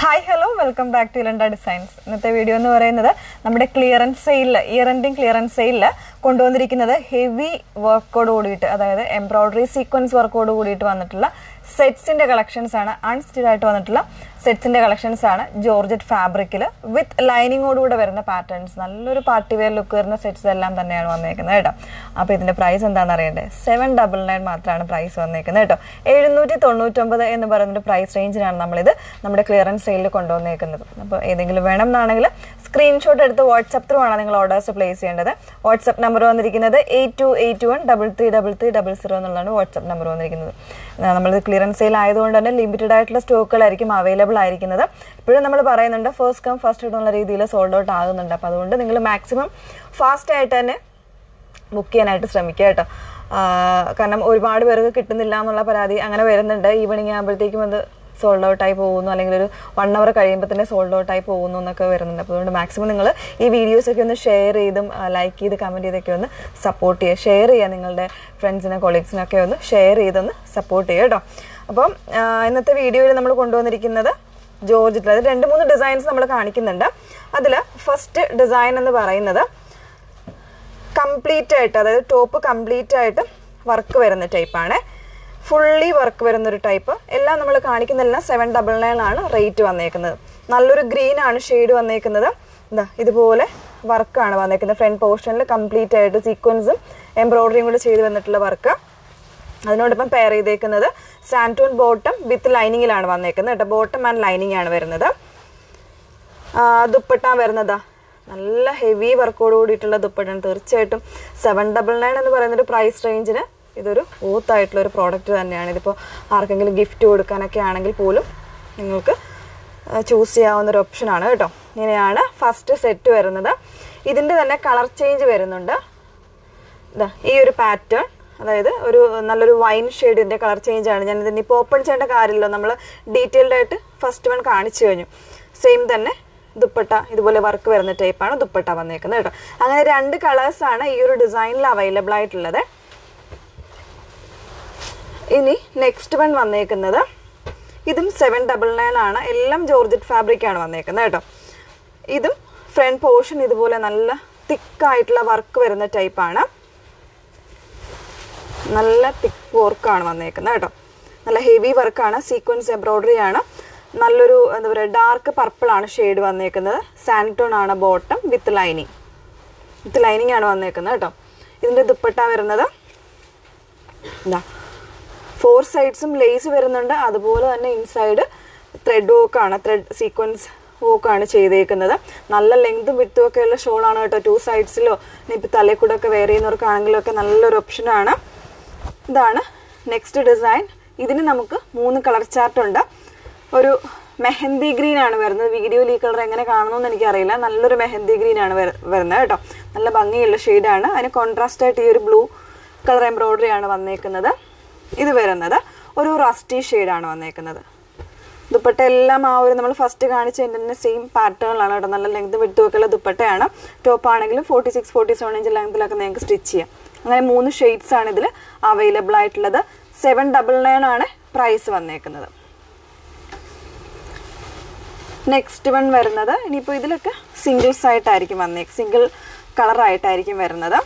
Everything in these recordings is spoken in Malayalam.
Hi, hello, welcome back to Ilanda Designs. ഇന്നത്തെ വീഡിയോ എന്ന് പറയുന്നത് നമ്മുടെ clearance sale year ending clearance sale കൊണ്ടുവന്നിരിക്കുന്നത് ഹെവി വർക്കോട് കൂടിയിട്ട് അതായത് എംബ്രോയിഡറി സീക്വൻസ് വർക്കോട് കൂടിയിട്ട് വന്നിട്ടുള്ള സെറ്റ്സിന്റെ കളക്ഷൻസ് ആണ് അൺസ്റ്റിച്ച്ഡ് ആയിട്ട് വന്നിട്ടുള്ള സെറ്റ്സിന്റെ കളക്ഷൻസ് ആണ് ജോർജറ്റ് ഫാബ്രിക്കിൽ വിത്ത് ലൈനിങ്ങോടുകൂടെ വരുന്ന പാറ്റേൺസ് നല്ലൊരു പാർട്ടി വെയർ ലുക്ക് വരുന്ന സെറ്റ്സ് എല്ലാം തന്നെയാണ് വന്നേക്കുന്നത് കേട്ടോ. അപ്പോൾ ഇതിന്റെ പ്രൈസ് എന്താണെന്ന് അറിയണ്ടേ? 799 മാത്രമാണ് പ്രൈസ് വന്നേക്കുന്നത് കേട്ടോ. 799 എന്ന് പറയുന്ന പ്രൈസ് റേഞ്ചിനാണ് നമ്മളിത് നമ്മുടെ ക്ലിയറൻസ് സെയിലിൽ കൊണ്ടുവന്നേക്കുന്നത്. അപ്പോൾ ഏതെങ്കിലും വേണം എന്നാണെങ്കിൽ സ്ക്രീൻഷോട്ട് എടുത്ത് വാട്സ്ആപ്പ് ത്രൂ ആണ് നിങ്ങൾ ഓർഡേഴ്സ് പ്ലേസ് ചെയ്യേണ്ടത്. വാട്സ്ആപ്പ് നമ്പർ വന്നിരിക്കുന്നത് 8281333300 എന്നുള്ളതാണ് വാട്സ്ആപ്പ് നമ്പർ വന്നിരിക്കുന്നത്. നമ്മൾ ക്ലിയറൻസ് സെയിൽ ആയതുകൊണ്ട് തന്നെ ലിമിറ്റഡ് ആയിട്ടുള്ള സ്റ്റോക്കുകളായിരിക്കും അവൈലബിൾ ആയിരിക്കുന്നത്. ഇപ്പോഴും നമ്മൾ പറയുന്നുണ്ട് ഫസ്റ്റ് കം ഫസ്റ്റ് എന്നുള്ള രീതിയിൽ സോൾഡ് ഔട്ട് ആകുന്നുണ്ട്. അപ്പോൾ അതുകൊണ്ട് നിങ്ങൾ മാക്സിമം ഫാസ്റ്റ് ആയിട്ട് തന്നെ ബുക്ക് ചെയ്യാനായിട്ട് ശ്രമിക്കുക കേട്ടോ. കാരണം ഒരുപാട് പേർക്ക് കിട്ടുന്നില്ല എന്നുള്ള പരാതി അങ്ങനെ വരുന്നുണ്ട്. ഈവനിങ് ആകുമ്പോഴത്തേക്കും അത് സോൾഡ് ഔട്ടായി പോകുന്നു, അല്ലെങ്കിൽ ഒരു 1 hour കഴിയുമ്പോൾ തന്നെ സോൾഡ് ഔട്ടായി പോകുന്നു എന്നൊക്കെ വരുന്നുണ്ട്. അപ്പോൾ അതുകൊണ്ട് മാക്സിമം നിങ്ങൾ ഈ വീഡിയോസൊക്കെ ഒന്ന് ഷെയർ ചെയ്തും ലൈക്ക് ചെയ്ത് കമൻറ്റ് ചെയ്തൊക്കെ ഒന്ന് സപ്പോർട്ട് ചെയ്യുക. ഷെയർ ചെയ്യുക, നിങ്ങളുടെ ഫ്രണ്ട്സിനെ കൊളീഗ്സിനൊക്കെ ഒന്ന് ഷെയർ ചെയ്തൊന്ന് സപ്പോർട്ട് ചെയ്യുക കേട്ടോ. അപ്പം ഇന്നത്തെ വീഡിയോയിൽ നമ്മൾ കൊണ്ടുവന്നിരിക്കുന്നത് ജോർജറ്റിൽ അത് 2-3 ഡിസൈൻസ് നമ്മൾ കാണിക്കുന്നുണ്ട്. അതിൽ ഫസ്റ്റ് ഡിസൈൻ എന്ന് പറയുന്നത് കംപ്ലീറ്റ് ആയിട്ട്, അതായത് ടോപ്പ് കംപ്ലീറ്റ് ആയിട്ട് വർക്ക് വരുന്ന ടൈപ്പാണ്. ഫുള്ളി വർക്ക് വരുന്നൊരു ടൈപ്പ്. എല്ലാം നമ്മൾ കാണിക്കുന്നെല്ലാം 799 ആണ് റേറ്റ് വന്നേക്കുന്നത്. നല്ലൊരു ഗ്രീൻ ആണ് ഷെയ്ഡ് വന്നേക്കുന്നത്. എന്താ ഇതുപോലെ വർക്കാണ് വന്നേക്കുന്നത്. ഫ്രണ്ട് പോർഷനിൽ കംപ്ലീറ്റ് ആയിട്ട് സീക്വൻസും എംബ്രോയിഡറിയും കൂടെ ചെയ്ത് വന്നിട്ടുള്ള വർക്ക്. അതിനോടൊപ്പം പെയർ ചെയ്തേക്കുന്നത് സാൻറ്റൂൺ ബോട്ടം വിത്ത് ലൈനിങ്ങിലാണ് വന്നേക്കുന്നത് കേട്ടോ. ബോട്ടം ആൻഡ് ലൈനിങ് ആണ് വരുന്നത്. ദുപ്പട്ട വരുന്നതാ നല്ല ഹെവി വർക്കോട് കൂടിയിട്ടുള്ള ദുപ്പട്ടയാണ്. തീർച്ചയായിട്ടും 799 എന്ന് പറയുന്നൊരു പ്രൈസ് റേഞ്ചിന് ഇതൊരു ഓത്തായിട്ടുള്ളൊരു പ്രോഡക്റ്റ് തന്നെയാണ്. ഇതിപ്പോൾ ആർക്കെങ്കിലും ഗിഫ്റ്റ് കൊടുക്കാനൊക്കെ ആണെങ്കിൽ പോലും നിങ്ങൾക്ക് ചൂസ് ചെയ്യാവുന്നൊരു ഓപ്ഷനാണ് കേട്ടോ. ഇങ്ങനെയാണ് ഫസ്റ്റ് സെറ്റ് വരുന്നത്. ഇതിൻ്റെ തന്നെ കളർ ചേഞ്ച് വരുന്നുണ്ട്. ഇതാ ഈ ഒരു പാറ്റേൺ, അതായത് ഒരു നല്ലൊരു വൈൻ ഷെയ്ഡിൻ്റെ കളർ ചേഞ്ച് ആണ്. ഞാൻ ഇതിനിപ്പോൾ ഓപ്പൺ ചെയ്യേണ്ട കാര്യമില്ലല്ലോ, നമ്മൾ ഡീറ്റെയിൽഡ് ആയിട്ട് ഫസ്റ്റ് വൺ കാണിച്ചു കഴിഞ്ഞു. സെയിം തന്നെ ദുപ്പട്ട ഇതുപോലെ വർക്ക് വരുന്ന ടൈപ്പാണ് ദുപ്പട്ട വന്നേക്കുന്നത് കേട്ടോ. അങ്ങനെ 2 കളേഴ്സാണ് ഈ ഒരു ഡിസൈനിൽ അവൈലബിൾ ആയിട്ടുള്ളത്. ഇനി നെക്സ്റ്റ് വൺ വന്നേക്കുന്നത് ഇതും 799 ആണ്. എല്ലാം ജോർജറ്റ് ഫാബ്രിക് ആണ് വന്നേക്കുന്നത് കേട്ടോ. ഇതും ഫ്രണ്ട് പോർഷൻ ഇതുപോലെ നല്ല തിക്കായിട്ടുള്ള വർക്ക് വരുന്ന ടൈപ്പാണ്. നല്ല തിക്ക് വർക്കാണ് വന്നേക്കുന്നത് കേട്ടോ. നല്ല ഹെവി വർക്കാണ്. സീക്വൻസ് എംബ്രോയിഡറി ആണ്. നല്ലൊരു എന്താ പറയുക ഡാർക്ക് പർപ്പിൾ ആണ് ഷെയ്ഡ് വന്നേക്കുന്നത്. സാൻറ്റോൺ ആണ് ബോട്ടം വിത്ത് ലൈനിങ് ആണ് വന്നേക്കുന്നത് കേട്ടോ. ഇതിൻ്റെ ദുപ്പട്ട വരുന്നത് എന്താ 4 സൈഡ്സും ലേസ് വരുന്നുണ്ട്. അതുപോലെ തന്നെ ഇൻസൈഡ് ത്രെഡ് വർക്കാണ്, ത്രെഡ് സീക്വൻസ് വർക്കാണ് ചെയ്തേക്കുന്നത്. നല്ല ലെങ്തും വിട്ടും ഒക്കെ ഉള്ള ഷോളാണ് കേട്ടോ. 2 സൈഡ്സിലോ ഇനിയിപ്പോൾ തലയിൽ കൂടെ ഒക്കെ വെയർ ചെയ്യുന്നവർക്കാണെങ്കിലും ഒക്കെ നല്ലൊരു ഓപ്ഷനാണ്. ഇതാണ് നെക്സ്റ്റ് ഡിസൈൻ. ഇതിന് നമുക്ക് 3 കളർ ചാർട്ട് ഉണ്ട്. ഒരു മെഹന്തി ഗ്രീൻ ആണ് വരുന്നത്. വീഡിയോയിൽ ഈ കളർ എങ്ങനെ കാണുമെന്ന് എനിക്കറിയില്ല. നല്ലൊരു മെഹന്തി ഗ്രീൻ ആണ് വരുന്നത് കേട്ടോ. നല്ല ഭംഗിയുള്ള ഷെയ്ഡാണ്. അതിന് കോൺട്രാസ്റ്റ് ആയിട്ട് ഈ ഒരു ബ്ലൂ കളർ എംബ്രോയിഡറി ആണ് വന്നേക്കുന്നത്. ഇത് വരുന്നത് ഒരു റസ്റ്റി ഷെയ്ഡാണ് വന്നേക്കുന്നത്. ദുപ്പട്ട എല്ലാം ആ ഒരു നമ്മൾ ഫസ്റ്റ് കാണിച്ചതിൻ്റെ തന്നെ സെയിം പാറ്റേണിലാണ് കേട്ടോ. നല്ല ലെങ്ത് വിട്ടുമൊക്കെയുള്ള ദുപ്പട്ടയാണ്. ടോപ്പ് ആണെങ്കിലും 46-47 ഇഞ്ച് ലെങ്തിലൊക്കെ നിങ്ങൾക്ക് സ്റ്റിച്ച് ചെയ്യാം. അങ്ങനെ 3 ഷെയ്ഡ്സ് ആണ് ഇതിൽ അവൈലബിൾ ആയിട്ടുള്ളത്. 799 ആണ് പ്രൈസ് വന്നേക്കുന്നത്. നെക്സ്റ്റ് വൺ വരുന്നത് ഇനിയിപ്പോൾ ഇതിലൊക്കെ സിംഗിൾസ് ആയിട്ടായിരിക്കും സിംഗിൾ കളറായിട്ടായിരിക്കും വരുന്നത്.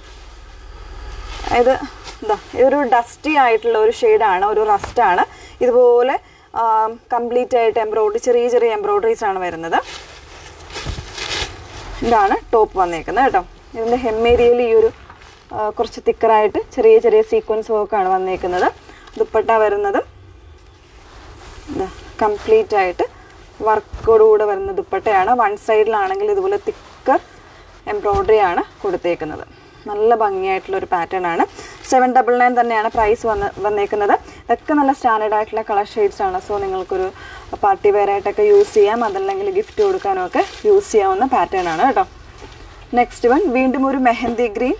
ഇതൊരു ഡസ്റ്റി ആയിട്ടുള്ള ഒരു ഷെയ്ഡാണ്, ഒരു റസ്റ്റാണ്. ഇതുപോലെ കംപ്ലീറ്റ് ആയിട്ട് എംബ്രോയിഡറി ചെറിയ എംബ്രോയിഡറീസ് ആണ് വരുന്നത്. ഇതാണ് ടോപ്പ് വന്നേക്കുന്നത് കേട്ടോ. ഇതിൻ്റെ ഹെമ്മേരിയയിൽ ഈ ഒരു കുറച്ച് തിക്കറായിട്ട് ചെറിയ സീക്വൻസ് വർക്കാണ് വന്നേക്കുന്നത്. ദുപ്പട്ട വരുന്നത് കംപ്ലീറ്റ് ആയിട്ട് വർക്കോടുകൂടെ വരുന്ന ദുപ്പട്ടയാണ്. 1 സൈഡിലാണെങ്കിൽ ഇതുപോലെ തിക്കർ എംബ്രോയിഡറി ആണ് കൊടുത്തേക്കുന്നത്. നല്ല ഭംഗിയായിട്ടുള്ളൊരു പാറ്റേൺ ആണ്. 799 തന്നെയാണ് പ്രൈസ് വന്നേക്കുന്നത്. ഇതൊക്കെ നല്ല സ്റ്റാൻഡേർഡ് ആയിട്ടുള്ള കളർ ഷെയ്ഡ്സ് ആണ്. സോ നിങ്ങൾക്കൊരു പാർട്ടി വെയർ ആയിട്ടൊക്കെ യൂസ് ചെയ്യാം, അതല്ലെങ്കിൽ ഗിഫ്റ്റ് കൊടുക്കാനോ ഒക്കെ യൂസ് ചെയ്യാവുന്ന പാറ്റേൺ ആണ് കേട്ടോ. നെക്സ്റ്റ് വൺ വീണ്ടും ഒരു മെഹന്തി ഗ്രീൻ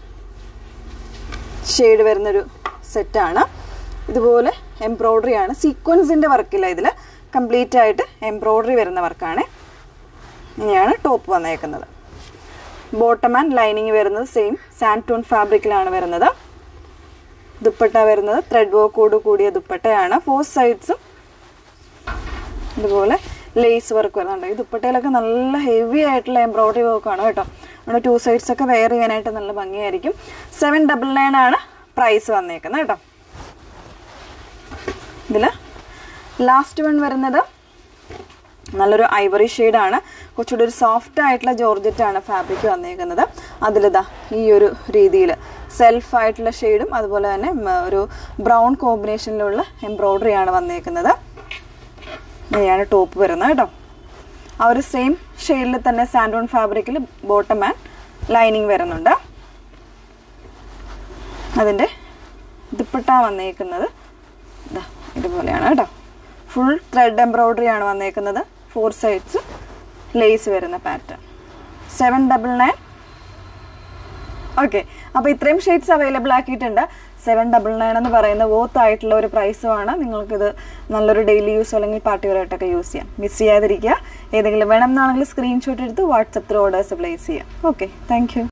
ഷെയ്ഡ് വരുന്നൊരു സെറ്റാണ്. ഇതുപോലെ എംബ്രോയിഡറി ആണ്. സീക്വൻസിൻ്റെ വർക്കില്ല, ഇതിൽ കംപ്ലീറ്റ് ആയിട്ട് എംബ്രോയിഡറി വരുന്ന വർക്കാണ്. ഇങ്ങനെയാണ് ടോപ്പ് വന്നേക്കുന്നത്. ബോട്ടം ആൻഡ് ലൈനിങ് വരുന്നത് സെയിം സാൻറ്റൂൺ ഫാബ്രിക്കിലാണ് വരുന്നത്. ദുപ്പട്ട വരുന്നത് ത്രെഡ് വർക്കോട് കൂടിയ ദുപ്പട്ടയാണ്. 4 സൈഡ്സും ഇതുപോലെ ലേസ് വർക്ക് വരുന്നുണ്ട്. ഈ ദുപ്പട്ടയിലൊക്കെ നല്ല ഹെവി ആയിട്ടുള്ള എംബ്രോയിഡറി വർക്കാണ് കേട്ടോ. നമ്മുടെ 2 സൈഡ്സ് ഒക്കെ വെയർ ചെയ്യാനായിട്ട് നല്ല ഭംഗിയായിരിക്കും. 799 ആണ് പ്രൈസ് വന്നേക്കുന്നത് കേട്ടോ. ഇതിൽ ലാസ്റ്റ് വൺ വരുന്നത് നല്ലൊരു ഐവറി ഷെയ്ഡാണ്. കുറച്ചുകൂടി ഒരു സോഫ്റ്റ് ആയിട്ടുള്ള ജോർജറ്റാണ് ഫാബ്രിക് വന്നേക്കുന്നത്. അതിലിതാ ഈ ഒരു രീതിയിൽ സെൽഫായിട്ടുള്ള ഷെയ്ഡും അതുപോലെ തന്നെ ഒരു ബ്രൗൺ കോമ്പിനേഷനിലുള്ള എംബ്രോയിഡറിയാണ് വന്നേക്കുന്നത്. ഇങ്ങനെയാണ് ടോപ്പ് വരുന്നത് കേട്ടോ. ആ ഒരു സെയിം ഷെയ്ഡിൽ തന്നെ സാൻഡോൺ ഫാബ്രിക്കിൽ ബോട്ടം ആൻഡ് ലൈനിങ് വരുന്നുണ്ട്. അതിൻ്റെ ദുപ്പട്ട വന്നേക്കുന്നത് ഇതുപോലെയാണ് കേട്ടോ. ഫുൾ ത്രെഡ് എംബ്രോയിഡറി ആണ് വന്നേക്കുന്നത്. 4 സൈഡ്സ് ലേസ് വരുന്ന പാറ്റേൺ. 799. ഓക്കെ, അപ്പോൾ ഇത്രയും ഷെയ്ഡ്സ് അവൈലബിൾ ആക്കിയിട്ടുണ്ട്. 799 എന്ന് പറയുന്ന വർത്ത് ആയിട്ടുള്ള ഒരു പ്രൈസുമാണ്. നിങ്ങൾക്കിത് നല്ലൊരു ഡെയിലി യൂസ് അല്ലെങ്കിൽ പാർട്ടി വെയറായിട്ടൊക്കെ യൂസ് ചെയ്യാം. മിസ് ചെയ്യാതിരിക്കുക. ഏതെങ്കിലും വേണം എന്നാണെങ്കിൽ സ്ക്രീൻഷോട്ട് എടുത്ത് വാട്സപ്പിൽ ഓർഡേഴ്സ് പ്ലേസ് ചെയ്യാം. Okay, thank U.